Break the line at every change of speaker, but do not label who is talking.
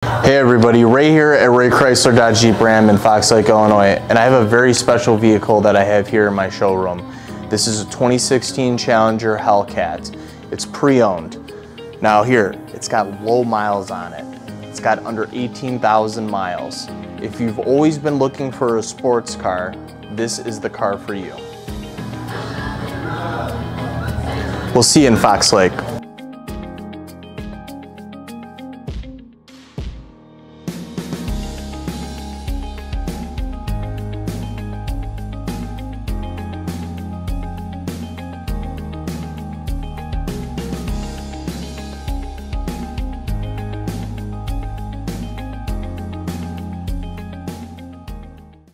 Hey everybody, Ray here at Ray Chrysler Dodge Jeep Ram in Fox Lake, Illinois, and I have a very special vehicle that I have here in my showroom. This is a 2016 Challenger Hellcat. It's pre-owned. Now here, it's got low miles on it. It's got under 18,000 miles. If you've always been looking for a sports car, this is the car for you. We'll see you in Fox Lake.